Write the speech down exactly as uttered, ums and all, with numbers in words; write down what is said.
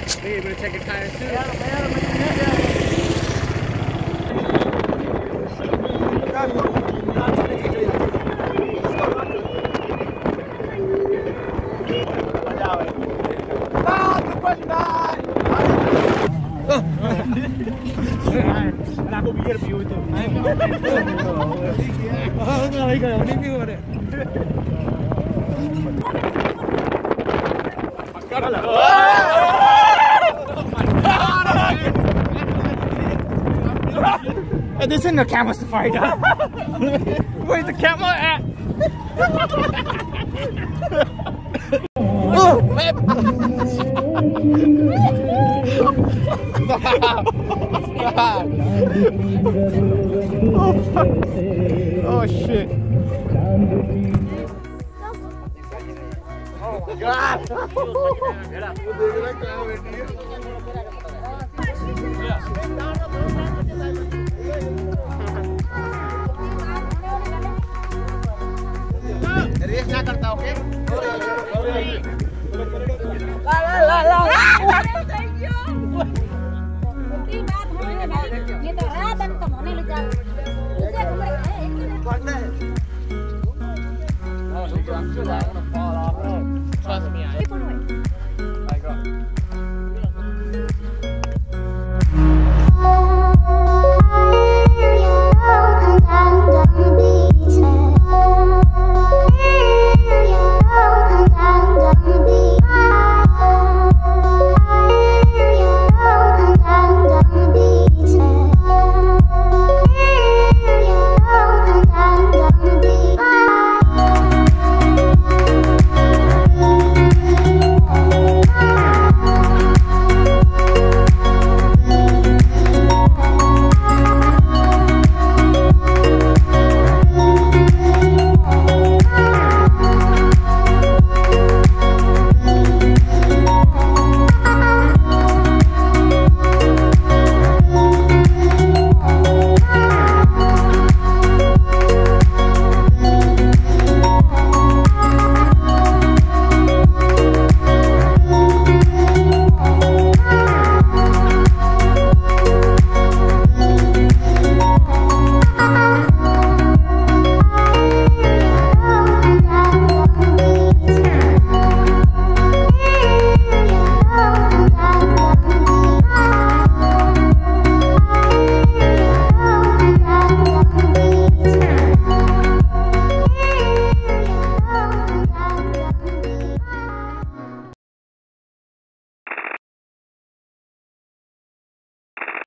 Be able to take a tire too. Aku pikir view itu. Oh, enggak, enggak, ini view ada. And this isn't the camel safari dog. Where's the camel at? Oh, God. Oh, fuck. Oh, shit. Oh, my God. Reach ना करता, okay? ला ला ला ला